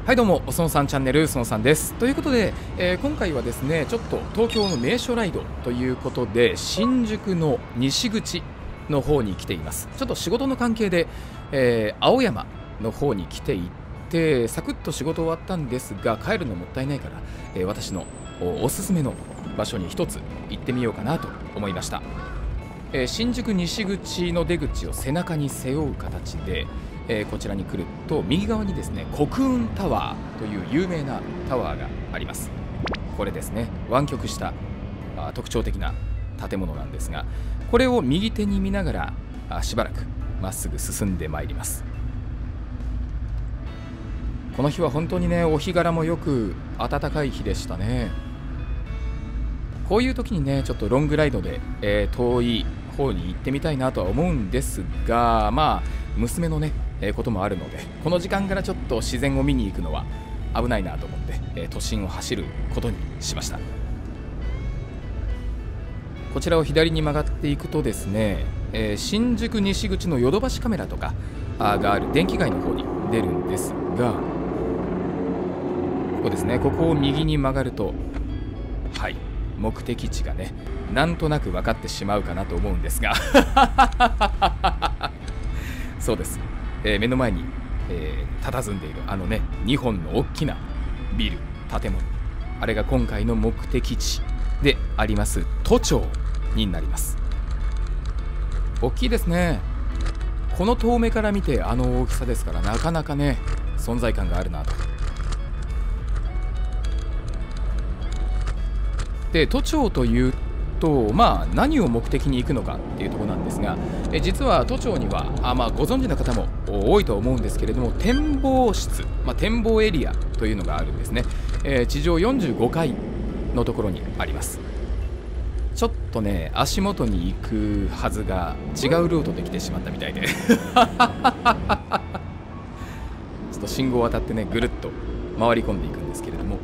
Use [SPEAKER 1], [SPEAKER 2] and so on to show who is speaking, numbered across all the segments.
[SPEAKER 1] はいどうも、おそのさんチャンネル、そのさんです。ということで、今回はですね、ちょっと東京の名所ライドということで、新宿の西口の方に来ています。ちょっと仕事の関係で、青山の方に来ていて、サクッと仕事終わったんですが、帰るのもったいないから、私のおすすめの場所に一つ行ってみようかなと思いました。新宿西口の出口を背中に背負う形で、こちらに来ると右側にですね、国運タワーという有名なタワーがあります。これですね、湾曲した特徴的な建物なんですが、これを右手に見ながらしばらくまっすぐ進んでまいります。この日は本当にね、お日柄もよく暖かい日でしたね。こういう時にね、ちょっとロングライドで、遠い方に行ってみたいなとは思うんですが、まあ娘のね、こともあるので、この時間からちょっと自然を見に行くのは危ないなと思って、都心を走ることにしました。こちらを左に曲がっていくとですね、新宿西口のヨドバシカメラとかがある電気街の方に出るんですが、ここですね、ここを右に曲がると、はい、目的地がね、なんとなく分かってしまうかなと思うんですがそうです、目の前に、佇んでいるあのね、2本の大きなビル、建物、あれが今回の目的地であります都庁になります。大きいですね。この遠目から見てあの大きさですから、なかなかね、存在感があるなと。で、都庁というと、何を目的に行くのかっていうところなんですが、実は都庁にはご存知の方も多いと思うんですけれども、展望室、展望エリアというのがあるんですね。地上45階のところにあります。ちょっとね、足元に行くはずが違うルートで来てしまったみたいでちょっと信号を渡ってね、ぐるっと回り込んでいくんですけれども、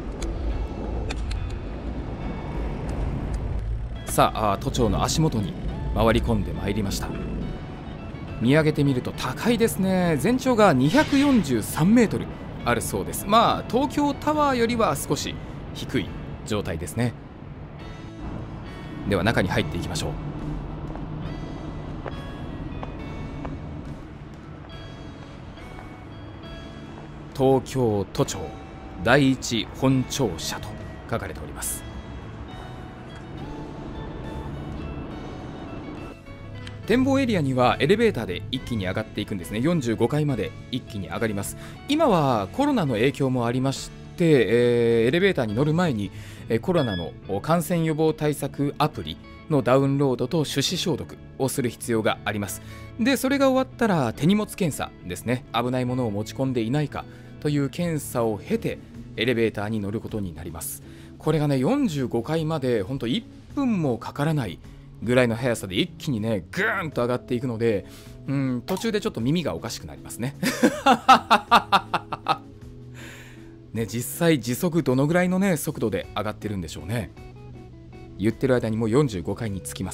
[SPEAKER 1] さあ、都庁の足元に回り込んでまいりました。見上げてみると高いですね。全長が243メートルあるそうです。東京タワーよりは少し低い状態ですね。では中に入っていきましょう。東京都庁第一本庁舎と書かれております。展望エリアにはエレベーターで一気に上がっていくんですね。45階まで一気に上がります。今はコロナの影響もありまして、エレベーターに乗る前にコロナの感染予防対策アプリのダウンロードと手指消毒をする必要があります。で、それが終わったら手荷物検査ですね。危ないものを持ち込んでいないかという検査を経てエレベーターに乗ることになります。これがね、45階まで本当1分もかからないぐらいの速さで一気にね、ぐーんと上がっていくので、途中でちょっと耳がおかしくなりますねね、実際時速どのぐらいのね、速度で上がってるんでしょうね。言ってる間にもう45階に着きます。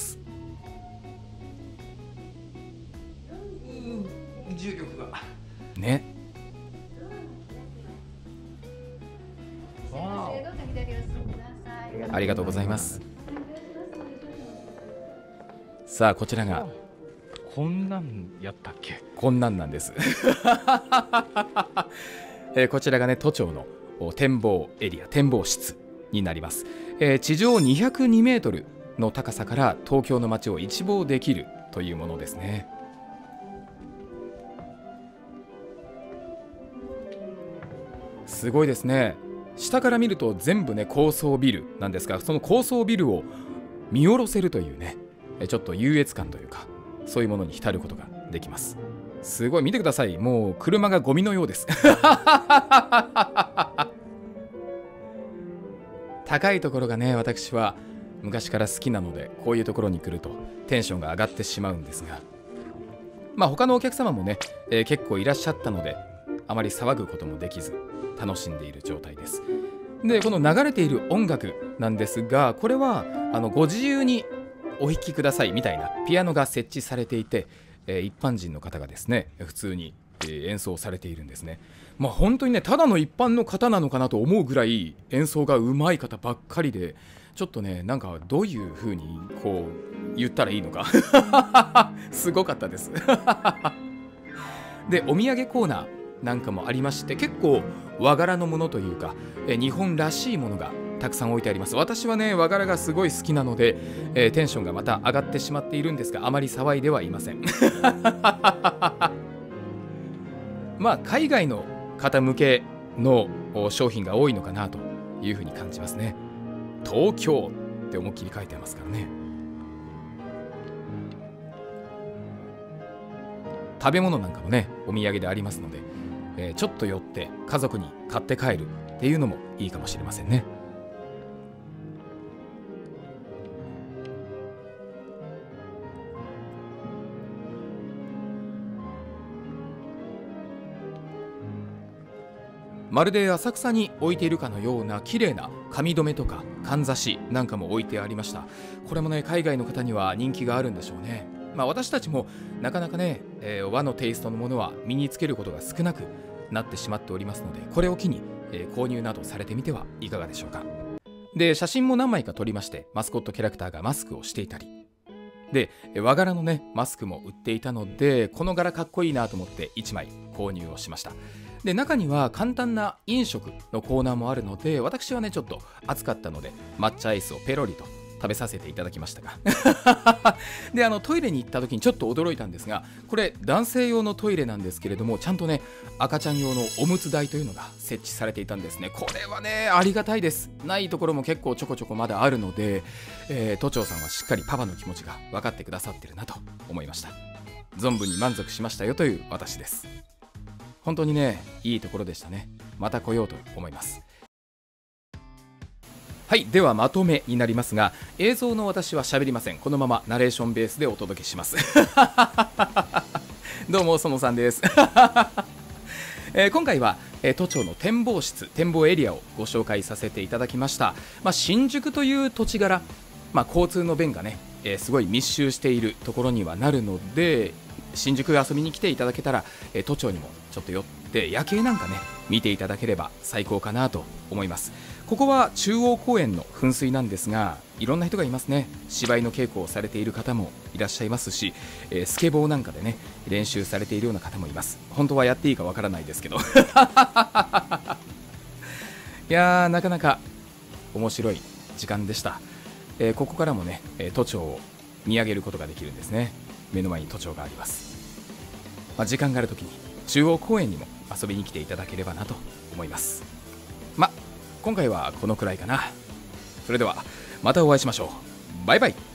[SPEAKER 1] 重力がね。ありがとうございます。さあ、こちらが
[SPEAKER 2] こんなんやったっけ。
[SPEAKER 1] こんなんなんですこちらがね、都庁の展望エリア、展望室になります。地上202メートルの高さから東京の街を一望できるというものですね。すごいですね。下から見ると全部ね、高層ビルなんですが、その高層ビルを見下ろせるというね、ちょっと優越感というか、そういうものに浸ることができます。すごい、見てください。もう車がゴミのようです高いところがね、私は昔から好きなので、こういうところに来るとテンションが上がってしまうんですが、他のお客様もね、結構いらっしゃったので、あまり騒ぐこともできず楽しんでいる状態です。で、この流れている音楽なんですが、これはご自由にお弾きくださいみたいなピアノが設置されていて、一般人の方がですね、普通に演奏されているんですね。本当にね、ただの一般の方なのかなと思うぐらい演奏が上手い方ばっかりで、ちょっとね、なんかどういう風にこう言ったらいいのかすごかったですで、お土産コーナーなんかもありまして、結構和柄のものというか、日本らしいものがたくさん置いてあります。私はね、和柄がすごい好きなので、テンションがまた上がってしまっているんですが、あまり騒いではいません海外の方向けの商品が多いのかなというふうに感じますね。東京って思いっきり書いてありますからね。食べ物なんかもね、お土産でありますので、ちょっと寄って家族に買って帰るっていうのもいいかもしれませんね。まるで浅草に置いているかのような綺麗な髪留めとかかんざしなんかも置いてありました。これもね、海外の方には人気があるんでしょうね。私たちもなかなかね、和のテイストのものは身につけることが少なくなってしまっておりますので、これを機に、購入などされてみてはいかがでしょうか。で、写真も何枚か撮りまして、マスコットキャラクターがマスクをしていたりで、和柄のねマスクも売っていたので、この柄かっこいいなと思って1枚購入をしました。で、中には簡単な飲食のコーナーもあるので、私はねちょっと暑かったので抹茶アイスをペロリと食べさせていただきましたがで、トイレに行った時にちょっと驚いたんですが、これ男性用のトイレなんですけれども、ちゃんとね赤ちゃん用のおむつ台というのが設置されていたんですね。これはねありがたいです。ないところも結構ちょこちょこまだあるので、都庁さんはしっかりパパの気持ちが分かってくださってるなと思いました。存分に満足しましたよという私です。本当にねいいところでしたね。また来ようと思います。はい、ではまとめになりますが、映像の私は喋りません。このままナレーションベースでお届けしますどうも園さんです今回は、都庁の展望室、展望エリアをご紹介させていただきました。新宿という土地柄、交通の便がね、すごい密集しているところにはなるので、新宿遊びに来ていただけたら、都庁にもちょっと寄って夜景なんかね見ていただければ最高かなと思います。ここは中央公園の噴水なんですが、いろんな人がいますね。芝居の稽古をされている方もいらっしゃいますし、スケボーなんかでね練習されているような方もいます。本当はやっていいかわからないですけどいやー、なかなか面白い時間でした。ここからもね都庁を見上げることができるんですね。目の前に都庁があります。時間があるときに中央公園にも遊びに来ていただければなと思います。今回はこのくらいかな。それではまたお会いしましょう。バイバイ。